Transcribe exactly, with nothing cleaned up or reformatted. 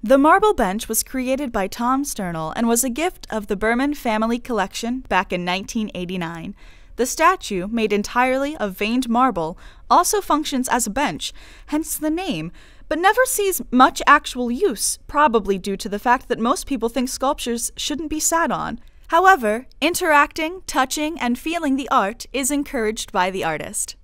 The marble bench was created by Tom Sternal and was a gift of the Berman family collection back in nineteen eighty-nine. The statue, made entirely of veined marble, also functions as a bench, hence the name, but never sees much actual use, probably due to the fact that most people think sculptures shouldn't be sat on. However, interacting, touching, and feeling the art is encouraged by the artist.